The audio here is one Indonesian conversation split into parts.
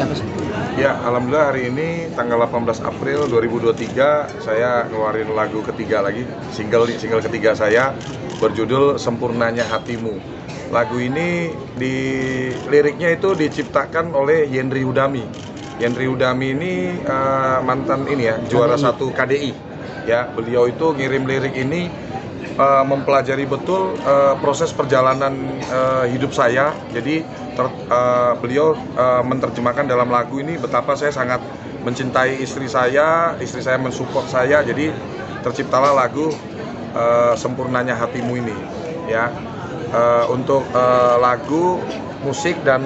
seperti apa sih? Ya, alhamdulillah hari ini tanggal 18 April 2023 saya ngeluarin lagu ketiga lagi, single ketiga saya berjudul Sempurnanya Hatimu. Lagu ini di liriknya itu diciptakan oleh Yendri Udami. Yendri Udami ini mantan ini ya, juara 1 KDI. Ya, beliau itu ngirim lirik ini mempelajari betul proses perjalanan hidup saya. Jadi beliau menerjemahkan dalam lagu ini betapa saya sangat mencintai istri saya mensupport saya. Jadi terciptalah lagu Sempurnanya Hatimu ini. Ya, untuk lagu, musik dan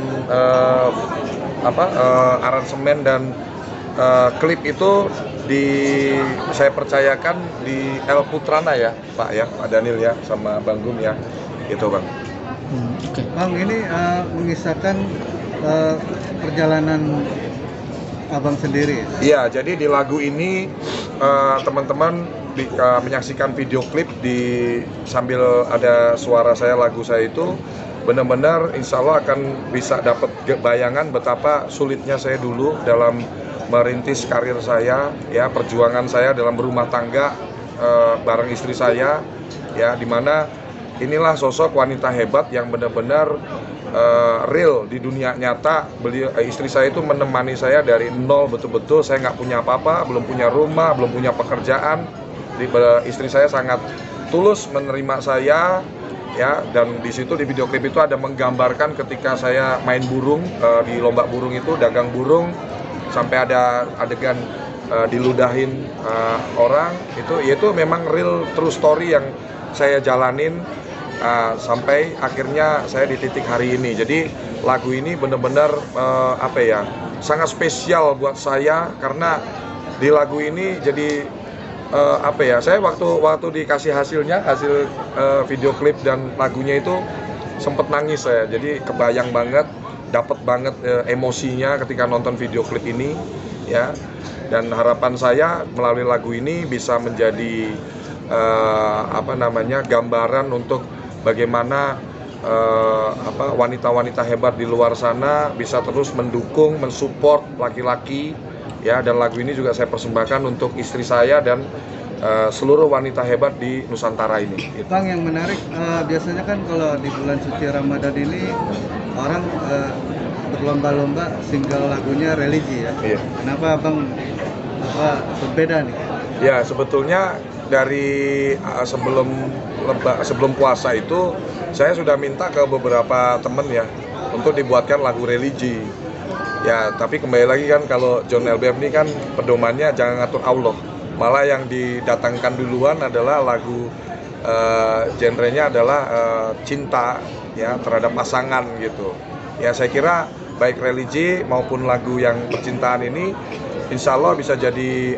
aransemen dan klip itu saya percayakan di El Putrana ya, Pak Daniel ya, sama Bang Gum ya, gitu Bang. Okay. Bang, ini mengisahkan perjalanan Abang sendiri. Iya, jadi di lagu ini teman-teman menyaksikan video klip sambil ada suara saya, lagu saya itu benar-benar insya Allah akan bisa dapat bayangan betapa sulitnya saya dulu dalam merintis karir saya, ya, perjuangan saya dalam berumah tangga bareng istri saya, ya, dimana inilah sosok wanita hebat yang benar-benar real di dunia nyata. Istri saya itu menemani saya dari nol betul-betul. Saya nggak punya apa-apa, belum punya rumah, belum punya pekerjaan. Istri saya sangat tulus menerima saya, ya, dan di situ di video klip itu ada menggambarkan ketika saya main burung di lomba burung itu, dagang burung. Sampai ada adegan diludahin orang, itu memang real true story yang saya jalanin sampai akhirnya saya di titik hari ini. Jadi lagu ini benar-benar sangat spesial buat saya karena di lagu ini jadi saya waktu dikasih hasil video klip dan lagunya itu sempet nangis saya. Jadi kebayang banget, dapat banget emosinya ketika nonton video klip ini, ya. Dan harapan saya melalui lagu ini bisa menjadi gambaran untuk bagaimana wanita-wanita hebat di luar sana bisa terus mendukung, mensupport laki-laki, ya. Dan lagu ini juga saya persembahkan untuk istri saya dan seluruh wanita hebat di Nusantara ini. Bang, yang menarik biasanya kan kalau di bulan suci Ramadan ini orang berlomba-lomba single lagunya religi ya. Iya. Kenapa Bang berbeda nih? Ya, sebetulnya dari sebelum puasa itu saya sudah minta ke beberapa teman ya untuk dibuatkan lagu religi. Ya, tapi kembali lagi kan kalau John LBF ini kan pedomannya jangan ngatur Allah. Malah yang didatangkan duluan adalah lagu genrenya adalah cinta, ya, terhadap pasangan gitu. Ya, saya kira baik religi maupun lagu yang percintaan ini insya Allah bisa jadi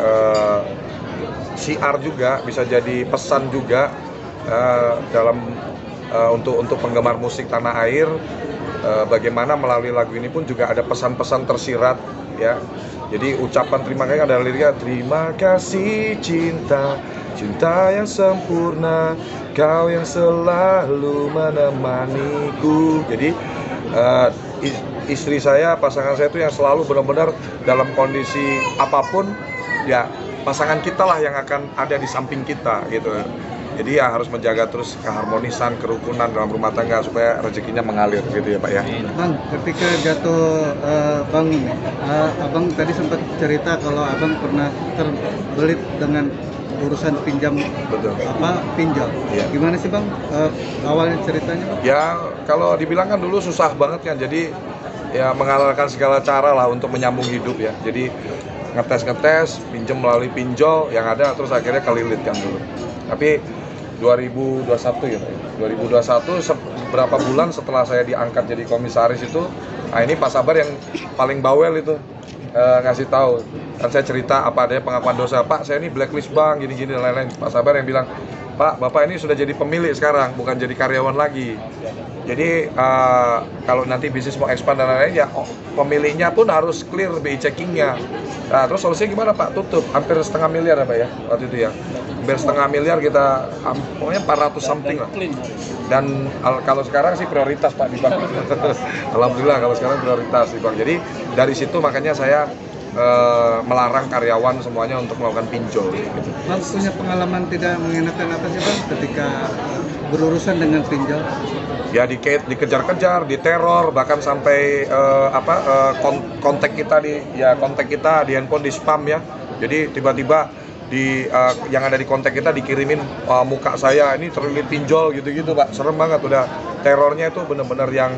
syiar juga, bisa jadi pesan juga dalam untuk penggemar musik tanah air, bagaimana melalui lagu ini pun juga ada pesan-pesan tersirat, ya. Jadi ucapan terima kasih ada liriknya, terima kasih cinta yang sempurna, kau yang selalu menemaniku. Jadi istri saya, pasangan saya itu yang selalu benar-benar dalam kondisi apapun, ya, pasangan kita lah yang akan ada di samping kita gitu. Jadi ya harus menjaga terus keharmonisan, kerukunan dalam rumah tangga supaya rezekinya mengalir gitu ya Pak ya. Bang, ketika jatuh Abang tadi sempat cerita kalau Abang pernah terbelit dengan urusan pinjol. Ya. Gimana sih Bang awalnya ceritanya Bang? Ya kalau dibilang kan dulu susah banget kan, jadi ya menghalalkan segala cara lah untuk menyambung hidup ya. Jadi ngetes, pinjam melalui pinjol yang ada, terus akhirnya kelilit kan dulu. Tapi 2021 ya, 2021 beberapa bulan setelah saya diangkat jadi komisaris itu, nah ini Pak Sabar yang paling bawel itu ngasih tahu. Kan saya cerita apa adanya pengakuan dosa, Pak saya ini blacklist bang, gini-gini dan lain-lain. Pak Sabar yang bilang, Pak Bapak ini sudah jadi pemilik sekarang, bukan jadi karyawan lagi. Jadi kalau nanti bisnis mau expand dan lain-lain ya pemiliknya pun harus clear BI checkingnya. Nah, terus solusinya gimana Pak? Tutup, hampir setengah miliar apa ya waktu itu ya. Hampir setengah miliar kita, pokoknya 400 something lah. Dan kalau sekarang sih prioritas Pak di bank. Alhamdulillah kalau sekarang prioritas di bank. Jadi dari situ makanya saya melarang karyawan semuanya untuk melakukan pinjol. Gitu. Bang punya pengalaman tidak mengenakan apa sih Bang ketika berurusan dengan pinjol? Ya dikejar-kejar, diteror, bahkan sampai kontak kita di handphone di spam ya. Jadi tiba-tiba yang ada di kontak kita dikirimin muka saya ini terlilit pinjol gitu-gitu Pak. Serem banget, udah terornya itu benar-benar yang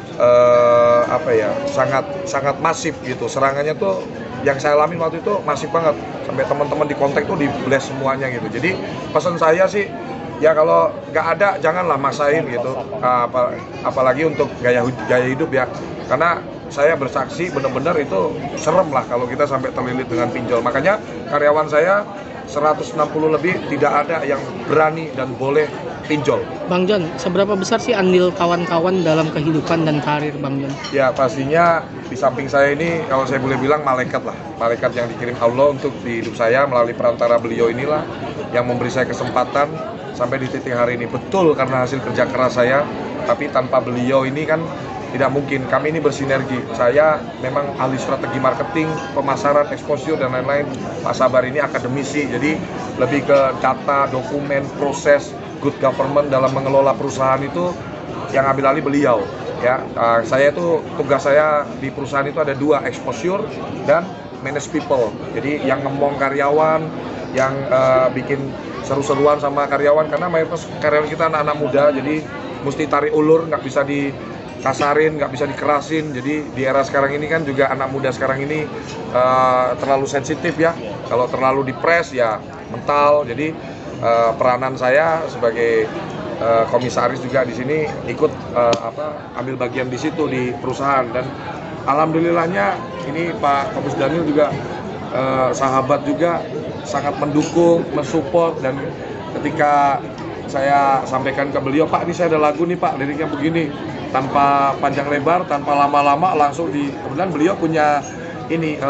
sangat masif gitu. Serangannya tuh yang saya alami waktu itu masif banget. Sampai teman-teman di kontak tuh di-blast semuanya gitu. Jadi pesan saya sih ya kalau nggak ada janganlah maksain gitu, apalagi untuk gaya hidup ya, karena saya bersaksi benar-benar itu serem lah kalau kita sampai terlilit dengan pinjol. Makanya karyawan saya 160 lebih tidak ada yang berani dan boleh pinjol. Bang John, seberapa besar sih andil kawan-kawan dalam kehidupan dan karir Bang John? Ya pastinya di samping saya ini kalau saya boleh bilang malaikat lah, malaikat yang dikirim Allah untuk di hidup saya melalui perantara beliau inilah yang memberi saya kesempatan sampai di titik hari ini. Betul karena hasil kerja keras saya, tapi tanpa beliau ini kan tidak mungkin. Kami ini bersinergi. Saya memang ahli strategi marketing, pemasaran, exposure dan lain-lain. Pak Sabar ini akademisi, jadi lebih ke data, dokumen, proses, good government dalam mengelola perusahaan itu yang ambil alih beliau. Ya, saya itu tugas saya di perusahaan itu ada 2, exposure dan manage people. Jadi yang ngomong karyawan, yang bikin seru-seruan sama karyawan, karena mayoritas karyawan kita anak-anak muda, jadi mesti tarik ulur, nggak bisa dikasarin, nggak bisa dikerasin. Jadi di era sekarang ini kan juga anak muda sekarang ini terlalu sensitif ya, kalau terlalu dipres ya mental. Jadi peranan saya sebagai komisaris juga di sini ikut ambil bagian di situ di perusahaan, dan alhamdulillahnya ini Pak Komis Daniel juga sahabat juga, sangat mendukung, mensupport. Dan ketika saya sampaikan ke beliau, Pak ini saya ada lagu nih Pak, liriknya begini, tanpa panjang lebar, tanpa lama-lama langsung kemudian beliau punya ini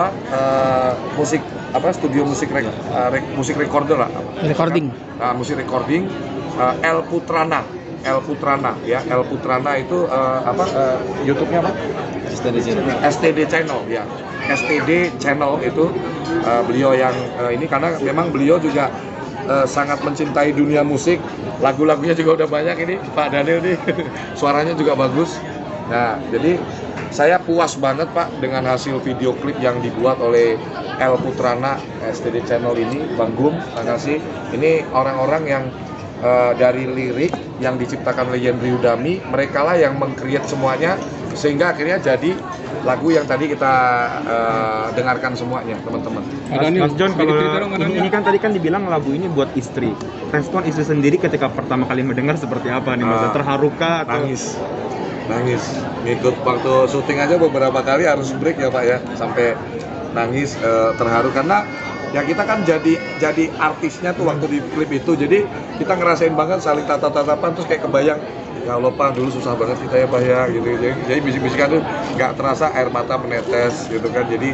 musik studio musik musik recorder lah, Recording. Musik recording El Putrana ya. El Putrana itu YouTube-nya apa? STD Channel ya. STD Channel itu beliau yang ini, karena memang beliau juga sangat mencintai dunia musik. Lagu-lagunya juga udah banyak ini Pak Daniel nih. Suaranya juga bagus. Nah, jadi saya puas banget Pak dengan hasil video klip yang dibuat oleh El Putrana STD Channel ini, Bang Gum, terima kasih. Ini orang-orang yang dari lirik yang diciptakan oleh Yendri Udami, mereka lah yang meng-create semuanya sehingga akhirnya jadi lagu yang tadi kita dengarkan semuanya, teman-teman. Mas John, kalau ini kan tadi kan dibilang lagu ini buat istri. Respon istri sendiri ketika pertama kali mendengar seperti apa nih Mas? Terharukah atau Nangis. Ngikut waktu syuting aja beberapa kali harus break ya Pak ya, sampai nangis, terharu karena ya kita kan jadi artisnya tuh waktu di klip itu. Jadi kita ngerasain banget saling tatap-tatapan, terus kayak kebayang, ya Allah Pak dulu susah banget kita ya Pak ya gitu. Jadi bisik-bisikan tuh nggak terasa air mata menetes gitu kan. Jadi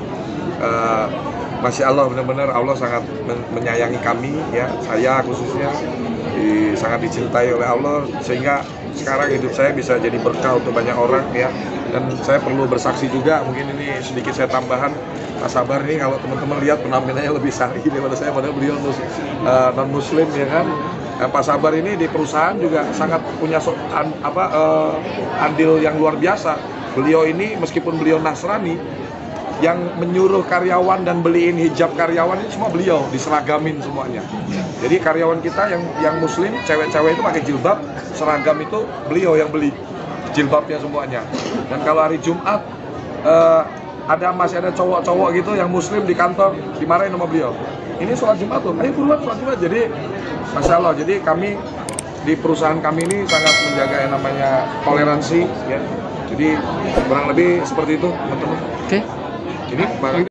Masya Allah, benar-benar Allah sangat menyayangi kami ya, saya khususnya sangat dicintai oleh Allah, sehingga sekarang hidup saya bisa jadi berkah untuk banyak orang ya. Dan saya perlu bersaksi juga, mungkin ini sedikit saya tambahan, Pak Sabar ini kalau teman-teman lihat penampilannya lebih syar'i daripada saya, padahal beliau non muslim ya kan. Pak Sabar ini di perusahaan juga sangat punya andil yang luar biasa. Beliau ini meskipun beliau Nasrani, yang menyuruh karyawan dan beliin hijab karyawan ini semua beliau, diseragamin semuanya. Jadi karyawan kita yang muslim, cewek-cewek itu pakai jilbab, seragam itu beliau yang beli jilbabnya semuanya. Dan kalau hari Jumat masih ada cowok-cowok gitu yang muslim di kantor, dimarahin sama beliau. Ini sholat Jumat tuh, ayo buruan sholat Jumat. Jadi Masya Allah, jadi kami di perusahaan kami ini sangat menjaga yang namanya toleransi ya. Jadi kurang lebih seperti itu teman-teman. Oke. Ini